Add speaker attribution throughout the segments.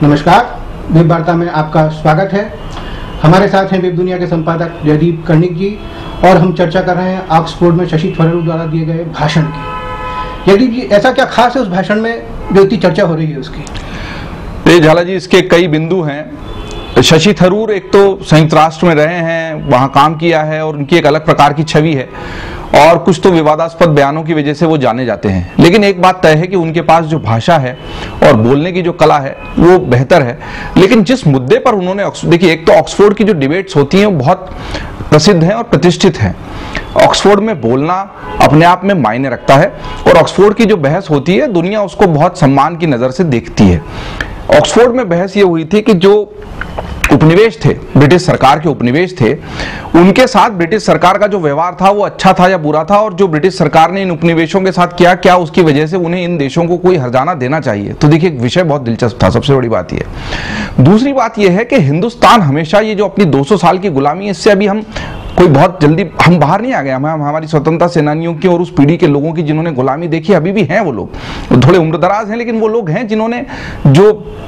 Speaker 1: नमस्कार, वेब वार्ता में आपका स्वागत है। हमारे साथ हैं वेब दुनिया के संपादक जयदीप कर्णिक जी और हम चर्चा कर रहे हैं ऑक्सफोर्ड में शशि थरूर द्वारा दिए गए भाषण की। जयदीप जी, ऐसा क्या खास है उस भाषण में जो इतनी चर्चा हो रही है उसकी?
Speaker 2: झाला जी, इसके कई बिंदु हैं। शशि थरूर एक तो संयुक्त राष्ट्र में रहे हैं, वहाँ काम किया है और उनकी एक अलग प्रकार की छवि है और कुछ तो विवादास्पद बयानों की वजह से वो जाने जाते हैं। लेकिन एक बात तय है कि उनके पास जो भाषा है और बोलने की जो कला है वो बेहतर है। लेकिन जिस मुद्दे पर उन्होंने, देखिए, एक तो ऑक्सफोर्ड की जो डिबेट्स होती हैं वो बहुत प्रसिद्ध हैं और प्रतिष्ठित हैं। ऑक्सफोर्ड में बोलना अपने आप में मायने रखता है और ऑक्सफोर्ड की जो बहस होती है दुनिया उसको बहुत सम्मान की नज़र से देखती है। ऑक्सफोर्ड में बहस ये हुई थी कि जो उपनिवेश थे, ब्रिटिश सरकार के उपनिवेश थे, उनके साथ ब्रिटिश सरकार का जो व्यवहार था वो अच्छा था या बुरा था, और जो ब्रिटिश सरकार ने इन उपनिवेशों के साथ किया, क्या उसकी वजह से उन्हें इन देशों को कोई हर्जाना देना चाहिए। तो देखिए, एक विषय बहुत दिलचस्प था, सबसे बड़ी बात ये। दूसरी बात यह है कि हिंदुस्तान हमेशा ये जो अपनी 200 साल की गुलामी, इससे अभी हम कोई बहुत जल्दी हम बाहर नहीं आ गए। हम हमारी स्वतंत्रता सेनानियों की और उस पीढ़ी के लोगों की जिन्होंने गुलामी देखी, अभी भी हैं वो लोग, थोड़े उम्रदराज हैं, लेकिन वो लोग हैं जिन्होंने जो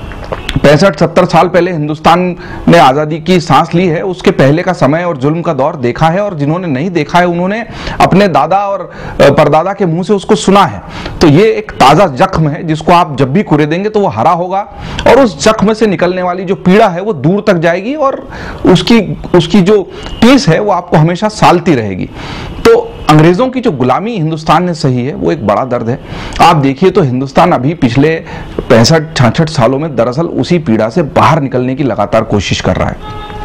Speaker 2: 65-70 साल पहले हिंदुस्तान ने आज़ादी की सांस ली है, उसके पहले का समय और जुल्म का दौर देखा है, और जिन्होंने नहीं देखा है उन्होंने अपने दादा और परदादा के मुंह से उसको सुना है। तो ये एक ताज़ा जख्म है जिसको आप जब भी कुरेदेंगे तो वो हरा होगा, और उस जख्म से निकलने वाली जो पीड़ा है वो दूर तक जाएगी, और उसकी जो टीस है वो आपको हमेशा सालती रहेगी। तो अंग्रेजों की जो गुलामी हिंदुस्तान ने सही है वो एक बड़ा दर्द है। आप देखिए तो हिंदुस्तान अभी पिछले 65-66 सालों में दरअसल उसी पीड़ा से बाहर निकलने की लगातार कोशिश कर रहा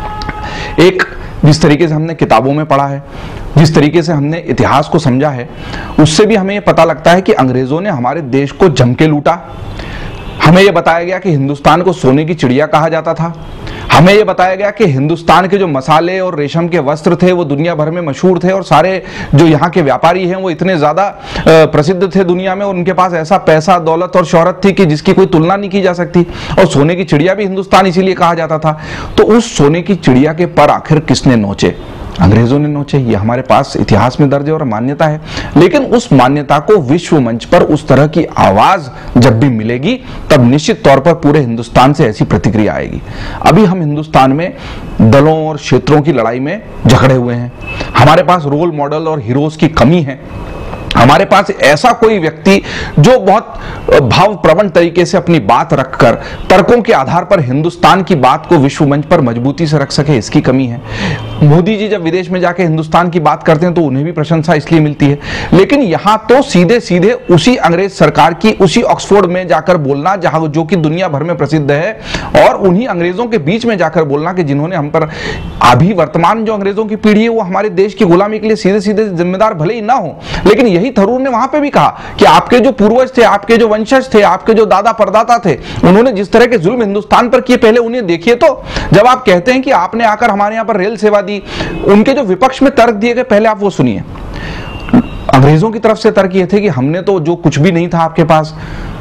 Speaker 2: है। एक, जिस तरीके से हमने किताबों में पढ़ा है, जिस तरीके से हमने इतिहास को समझा है, उससे भी हमें ये पता लगता है कि अंग्रेजों ने हमारे देश को जम के लूटा। हमें यह बताया गया कि हिंदुस्तान को सोने की चिड़िया कहा जाता था। हमें यह बताया गया कि हिंदुस्तान के जो मसाले और रेशम के वस्त्र थे वो दुनिया भर में मशहूर थे, और सारे जो यहाँ के व्यापारी हैं वो इतने ज़्यादा प्रसिद्ध थे दुनिया में, और उनके पास ऐसा पैसा, दौलत और शोहरत थी कि जिसकी कोई तुलना नहीं की जा सकती। और सोने की चिड़िया भी हिंदुस्तान इसीलिए कहा जाता था। तो उस सोने की चिड़िया के पर आखिर किसने नोचे? अंग्रेजों ने नोचे। ये हमारे पास इतिहास में दर्ज है और मान्यता है। लेकिन उस मान्यता को विश्व मंच पर उस तरह की आवाज जब भी मिलेगी तब निश्चित तौर पर पूरे हिंदुस्तान से ऐसी प्रतिक्रिया आएगी। अभी हम हिंदुस्तान में दलों और क्षेत्रों की लड़ाई में जकड़े हुए हैं। हमारे पास रोल मॉडल और हीरोज की कमी है। हमारे पास ऐसा कोई व्यक्ति जो बहुत भावप्रवण तरीके से अपनी बात रखकर तर्कों के आधार पर हिंदुस्तान की बात को विश्व मंच पर मजबूती से रख सके, इसकी कमी है। मोदी जी जब विदेश में जाके हिंदुस्तान की बात करते हैं तो उन्हें भी प्रशंसा इसलिए मिलती है, लेकिन यहां तो सीधे सीधे उसी अंग्रेज सरकार की उसी ऑक्सफोर्ड में जाकर बोलना, जहां जो कि दुनिया भर में प्रसिद्ध है, और उन्हीं अंग्रेजों के बीच में जाकर बोलना कि जिन्होंने हम पर, अभी वर्तमान जो अंग्रेजों की पीढ़ी है वो हमारे देश की गुलामी के लिए सीधे सीधे जिम्मेदार भले ही ना हो, लेकिन यही थरूर ने वहां पे भी कहा कि आपके जो पूर्वज थे, आपके जो वंशज थे, आपके जो दादा परदाता थे, उन्होंने जिस तरह के जुल्म हिंदुस्तान पर किए, पहले उन्हें देखिए। तो जब आप कहते हैं कि आपने आकर हमारे यहां पर रेल सेवा दी, उनके जो विपक्ष में तर्क दिए गए पहले आप वो सुनिए। अंग्रेजों की तरफ से तर्क ये थे कि हमने तो जो कुछ भी नहीं था आपके पास,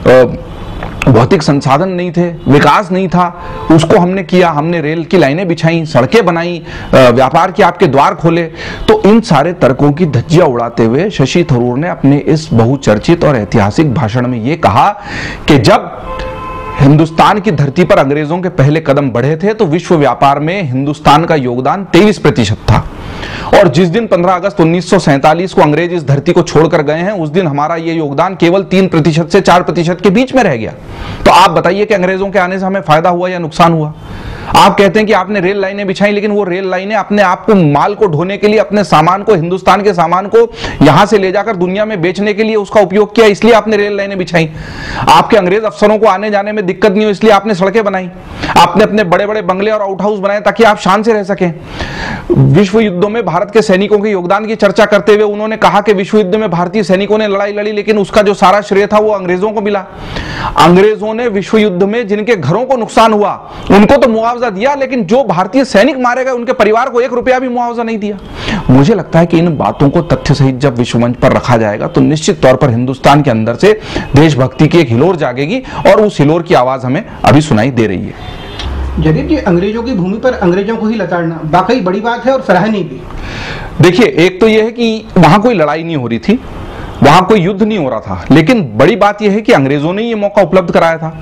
Speaker 2: भौतिक संसाधन नहीं थे, विकास नहीं था, उसको हमने किया। हमने रेल की लाइनें बिछाई, सड़कें बनाई, व्यापार के आपके द्वार खोले। तो इन सारे तर्कों की धज्जियां उड़ाते हुए शशि थरूर ने अपने इस बहुचर्चित और ऐतिहासिक भाषण में यह कहा कि जब हिंदुस्तान की धरती पर अंग्रेजों के पहले कदम बढ़े थे तो विश्व व्यापार में हिंदुस्तान का योगदान 23% था, और जिस दिन 15 अगस्त 1947 को अंग्रेज इस धरती को छोड़कर गए हैं, उस दिन हमारा यह योगदान केवल 3% से 4% के बीच में रह गया। तो आप बताइए कि अंग्रेजों के आने से हमें फायदा हुआ या नुकसान हुआ? आप कहते हैं कि आपने रेल लाइनें बिछाई, लेकिन वो रेल लाइनें अपने आप को, माल को ढोने के लिए, अपने सामान को, हिंदुस्तान के सामान को यहां से ले जाकर दुनिया में बेचने के लिए उसका उपयोग किया, इसलिए आपने रेल लाइनें बिछाई। आपके अंग्रेज अफसरों को आने जाने में दिक्कत नहीं हो इसलिए आपने सड़कें बनाई। आपने अपने बड़े बड़े बंगले और आउट हाउस बनाए ताकि आप शान से रह सकें। विश्व युद्धों में भारत के सैनिकों के योगदान की चर्चा करते हुए उन्होंने कहा कि विश्व युद्ध में भारतीय सैनिकों ने लड़ाई लड़ी, लेकिन उसका जो सारा श्रेय था वो अंग्रेजों को मिला। अंग्रेजों ने विश्व युद्ध में जिनके घरों को नुकसान हुआ उनको तो मुआवजा दिया, लेकिन जो भारतीय सैनिक मारे गए उनके परिवार को 1 रुपया भी मुआवजा नहीं दिया। मुझे लगता है कि इन बातों को तथ्य सहित जब विश्व मंच पर रखा जाएगा तो निश्चित तौर पर हिंदुस्तान के अंदर से देशभक्ति की एक हिलोर जागेगी, और उस हिलोर की आवाज हमें अभी सुनाई दे रही है।
Speaker 1: जयदीप जी, अंग्रेजों की भूमि पर अंग्रेजों को ही लताड़ना वाकई बड़ी बात है और सराहनीय भी।
Speaker 2: देखिए, एक तो यह है कि वहां कोई लड़ाई नहीं हो रही थी, वहां कोई युद्ध नहीं हो रहा था, लेकिन बड़ी बात यह है कि अंग्रेजों ने ये मौका उपलब्ध कराया था।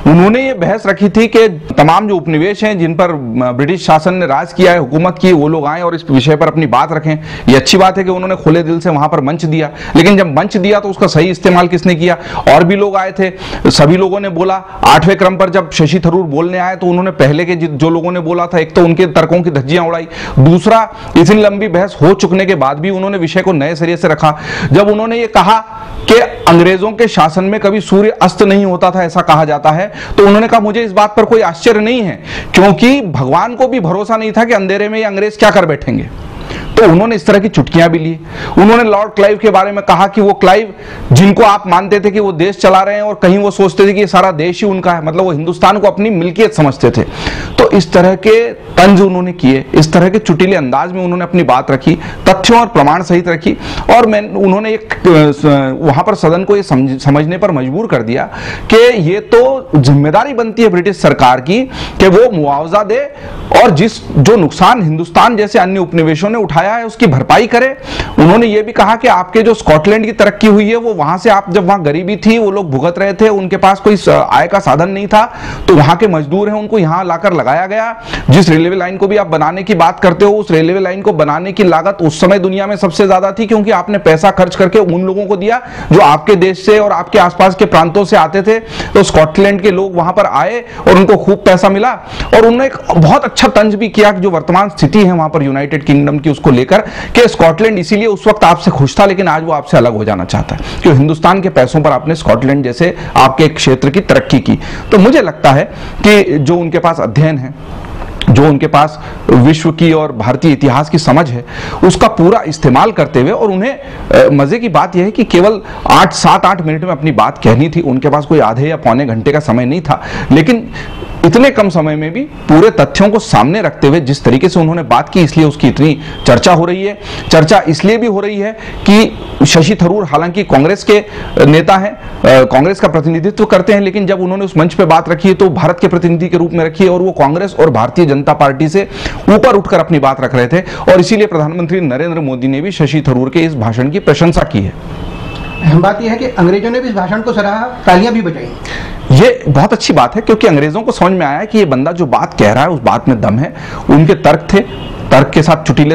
Speaker 2: उन्होंने ये बहस रखी थी कि तमाम जो उपनिवेश हैं जिन पर ब्रिटिश शासन ने राज किया है, हुकूमत की, वो लोग आए और इस विषय पर अपनी बात रखें। ये अच्छी बात है कि उन्होंने खुले दिल से वहां पर मंच दिया, लेकिन जब मंच दिया तो उसका सही इस्तेमाल किसने किया? और भी लोग आए थे, सभी लोगों ने बोला। 8वें क्रम पर जब शशि थरूर बोलने आए तो उन्होंने पहले के जो लोगों ने बोला था, एक तो उनके तर्कों की धज्जियां उड़ाई, दूसरा इतनी लंबी बहस हो चुकने के बाद भी उन्होंने विषय को नए सिरे से रखा। जब उन्होंने ये कहा कि अंग्रेजों के शासन में कभी सूर्य अस्त नहीं होता था, ऐसा कहा जाता है, तो उन्होंने कहा मुझे इस बात पर कोई आश्चर्य नहीं है, क्योंकि भगवान को भी भरोसा नहीं था कि अंधेरे में ये अंग्रेज क्या कर बैठेंगे। तो उन्होंने इस तरह की चुटकियां भी ली। उन्होंने लॉर्ड क्लाइव के बारे में कहा कि वो क्लाइव जिनको आप मानते थे कि वो देश चला रहे हैं और कहीं वो सोचते थे कि ये सारा देश ही उनका है, मतलब वो हिंदुस्तान को अपनी मिल्कियत समझते थे। तो इस तरह के तंज उन्होंने किए, इस तरह के चुटीले अंदाज में उन्होंने अपनी बात रखी, तथ्यों और प्रमाण सहित रखी। और उन्होंने एक वहां पर सदन को ये समझने पर मजबूर कर दिया कि ये तो जिम्मेदारी बनती है ब्रिटिश सरकार की कि वो मुआवजा दे और जो नुकसान हिंदुस्तान जैसे अन्य उपनिवेशों ने उठाया है उसकी भरपाई करे। उन्होंने ये भी कहा कि आपके जो स्कॉटलैंड की तरक्की हुई है वो वहां से, आप जब वहां गरीबी थी, वो लोग भुगत रहे थे, उनके पास कोई आय का साधन नहीं था, तो वहां के मजदूर हैं उनको यहां लाकर लगाया गया। जिस रेलवे लाइन को भी आप बनाने की बात करते हो, उस रेलवे लाइन को बनाने की लागत उस समय दुनिया में सबसे ज्यादा थी, क्योंकि आपने पैसा खर्च करके उन लोगों को दिया जो आपके देश से और आपके आसपास के प्रांतों से आते थे। तो स्कॉटलैंड के लोग वहां पर आए और उनको खूब पैसा मिला। और उन्होंने एक बहुत अच्छा तंज भी किया कि जो वर्तमान स्थिति है वहां पर यूनाइटेड किंगडम की, उसको लेकर कि स्कॉटलैंड इसीलिए उस वक्त आपसे खुश था, लेकिन आज वो आपसे अलग हो जाना चाहता है, क्योंकि हिंदुस्तान के पैसों पर आपने स्कॉटलैंड जैसे आपके क्षेत्र की तरक्की की। तो मुझे लगता है कि जो उनके पास अध्ययन है, जो उनके पास विश्व की और भारतीय इतिहास की समझ है, उसका पूरा इस्तेमाल करते हुए, और उन्हें मजे की बात यह है कि केवल 7-8 मिनट में अपनी बात कहनी थी, उनके पास कोई आधे या पौने घंटे का समय नहीं था, लेकिन इतने कम समय में भी पूरे तथ्यों को सामने रखते हुए जिस तरीके से उन्होंने बात की, इसलिए उसकी इतनी चर्चा हो रही है। चर्चा इसलिए भी हो रही है कि शशि थरूर हालांकि कांग्रेस के नेता हैं, कांग्रेस का प्रतिनिधित्व करते हैं, लेकिन जब उन्होंने उस मंच पे बात रखी है तो भारत के प्रतिनिधि के रूप में रखी है, और वो कांग्रेस और भारतीय जनता पार्टी से ऊपर उठकर अपनी बात रख रहे थे। और इसीलिए प्रधानमंत्री नरेंद्र मोदी ने भी शशि थरूर के इस भाषण की प्रशंसा की है।
Speaker 1: अहम बात यह है कि अंग्रेजों ने भी इस भाषण को सराहा, तालियां भी बजाई।
Speaker 2: ये बहुत अच्छी बात है, क्योंकि अंग्रेजों को समझ में आया कि ये बंदा जो बात कह रहा है उस बात में दम है। उनके तर्क थे, तर्क के साथ चुटीले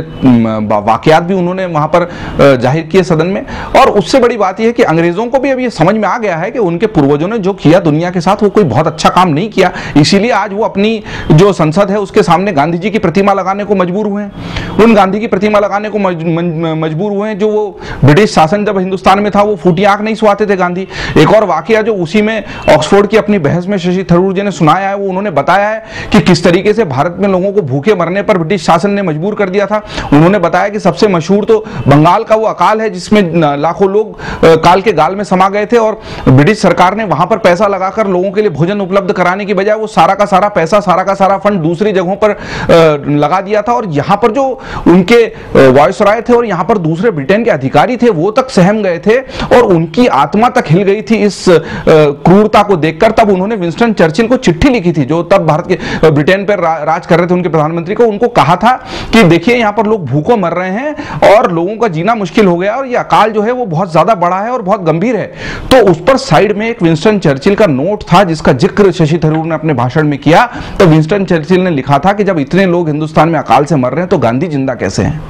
Speaker 2: वाकयात भी उन्होंने वहां पर जाहिर किए सदन में। और उससे बड़ी बात यह है कि अंग्रेजों को भी अब ये समझ में आ गया है कि उनके पूर्वजों ने जो किया दुनिया के साथ वो कोई बहुत अच्छा काम नहीं किया, इसीलिए आज वो अपनी जो संसद है उसके सामने गांधी जी की प्रतिमा लगाने को मजबूर हुए हैं। उन गांधी की प्रतिमा लगाने को मजबूर हुए हैं जो वो ब्रिटिश शासन जब हिंदुस्तान में था वो फूटी आंख नहीं सुहाते थे गांधी। एक और वाकया जो उसी में ऑक्सफोर्ड की अपनी बहस में शशि थरूर जी ने सुनाया है, वो उन्होंने बताया है कि किस तरीके से भारत में लोगों को भूखे मरने पर ब्रिटिश शासन ने मजबूर कर दिया था। उन्होंने बताया कि सबसे मशहूर तो बंगाल का वो अकाल है जिसमें लाखों लोग काल के गाल में समा गए थे, और ब्रिटिश सरकार ने वहां पर पैसा लगाकर लोगों के लिए भोजन उपलब्ध कराने की बजाय वो सारा का सारा पैसा, सारा का सारा फंड दूसरी जगहों पर लगा दिया था। और यहां पर जो उनके वायसराय थे और यहां पर दूसरे ब्रिटेन के अधिकारी थे वो तक सहम गए थे और उनकी आत्मा तक हिल गई थी इस क्रूरता को देखकर। तब उन्होंने विंस्टन चर्चिल को चिट्ठी लिखी थी, जो तब भारत के ब्रिटेन पर राज कर रहे थे, उनके प्रधानमंत्री को। उनको कहा था कि देखिए यहां पर लोग भूखों मर रहे हैं और लोगों का जीना मुश्किल हो गया और ये अकाल जो है वो बहुत ज्यादा बड़ा है और बहुत गंभीर है। तो उस पर साइड में एक विंस्टन चर्चिल का नोट था जिसका जिक्र शशि थरूर ने अपने भाषण में किया। तो विंस्टन चर्चिल ने लिखा था कि जब इतने लोग हिंदुस्तान में अकाल से मर रहे हैं तो गांधी जिंदा कैसे हैं।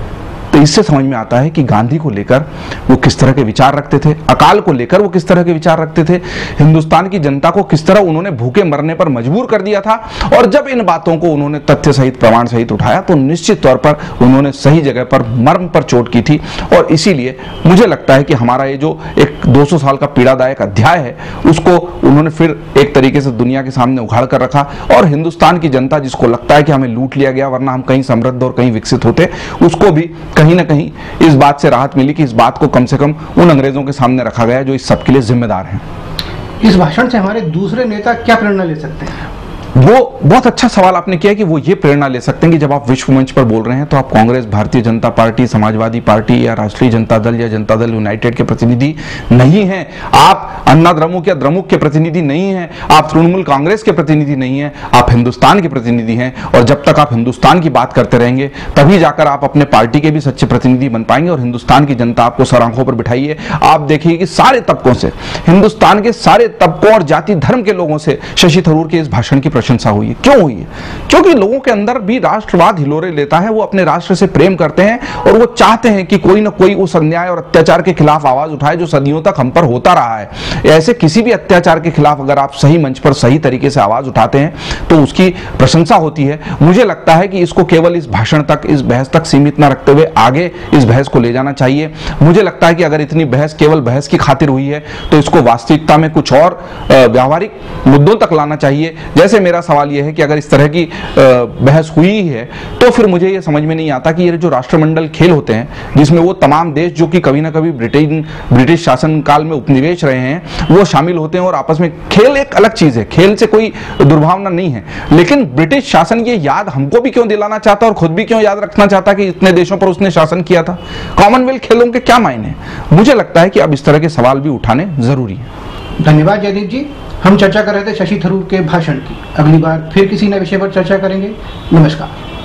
Speaker 2: तो इससे समझ में आता है कि गांधी को लेकर वो किस तरह के विचार रखते थे, अकाल को लेकर वो किस तरह के विचार रखते थे, हिंदुस्तान की जनता को किस तरह उन्होंने भूखे मरने पर मजबूर कर दिया था। और जब इन बातों को उन्होंने तथ्य सहित, प्रमाण सहित उठाया तो निश्चित तौर पर उन्होंने सही जगह पर, मर्म पर चोट की थी। और इसीलिए मुझे लगता है कि हमारा ये जो एक 200 साल का पीड़ादायक अध्याय है उसको उन्होंने फिर एक तरीके से दुनिया के सामने उघाड़ कर रखा। और हिंदुस्तान की जनता जिसको लगता है कि हमें लूट लिया गया वरना हम कहीं समृद्ध और कहीं विकसित होते, उसको भी कहीं ना कहीं इस बात से राहत मिली कि इस बात को कम से कम उन अंग्रेजों के सामने रखा गया जो इस सब के लिए जिम्मेदार हैं।
Speaker 1: इस भाषण से हमारे दूसरे नेता क्या प्रेरणा ले सकते हैं?
Speaker 2: वो बहुत अच्छा सवाल आपने किया कि वो ये प्रेरणा ले सकते हैं कि जब आप विश्व मंच पर बोल रहे हैं तो आप कांग्रेस, भारतीय जनता पार्टी, समाजवादी पार्टी या राष्ट्रीय जनता दल या जनता दल यूनाइटेड के प्रतिनिधि नहीं हैं, आप अन्ना द्रमुक या द्रमुक के प्रतिनिधि नहीं हैं, आप तृणमूल कांग्रेस के प्रतिनिधि नहीं हैं, आप हिंदुस्तान के प्रतिनिधि हैं। और जब तक आप हिंदुस्तान की बात करते रहेंगे तभी जाकर आप अपने पार्टी के भी सच्चे प्रतिनिधि बन पाएंगे और हिंदुस्तान की जनता आपको सर आंखों पर बिठाइए। आप देखिए कि सारे तबकों से, हिंदुस्तान के सारे तबकों और जाति धर्म के लोगों से शशि थरूर के इस भाषण की प्रशंसा हुई है। क्यों हुई है? क्योंकि लोगों के अंदर भी राष्ट्रवाद हिलोरे लेता है, वो अपने राष्ट्र से प्रेम करते हैं और वो चाहते हैं कि कोई ना कोई उस अन्याय और अत्याचार के खिलाफ आवाज उठाए जो सदियों तक हम पर होता रहा है। ऐसे किसी भी अत्याचार के खिलाफ अगर आप सही मंच पर सही तरीके से आवाज उठाते हैं तो उसकी प्रशंसा होती है। मुझे लगता है कि इसको केवल इस भाषण तक, इस बहस तक सीमित न रखते हुए आगे इस बहस को ले जाना चाहिए। मुझे लगता है कि अगर इतनी बहस केवल बहस की खातिर हुई है तो इसको वास्तविकता में कुछ और व्यावहारिक मुद्दों तक लाना चाहिए। जैसे मेरा सवाल यह है कि अगर इस तरह की बहस हुई है तो फिर मुझे यह समझ में नहीं आता कि ये जो राष्ट्रमंडल खेल होते हैं जिसमें वो तमाम देश जो कि कभी ना कभी ब्रिटिश शासन काल में उपनिवेश रहे हैं वो शामिल होते हैं और आपस में खेल एक अलग चीज है, खेल से कोई दुर्भावना नहीं है, लेकिन ब्रिटिश शासन ये याद हमको भी क्यों दिलाना चाहता और खुद भी क्यों याद रखना चाहता कि इतने देशों पर उसने शासन किया था? कॉमनवेल्थ खेलों के क्या मायने? मुझे लगता है कि अब इस तरह के सवाल भी उठाने जरूरी है।
Speaker 1: धन्यवाद जयदीप जी। हम चर्चा कर रहे थे शशि थरूर के भाषण की। अगली बार फिर किसी नए विषय पर चर्चा करेंगे। नमस्कार।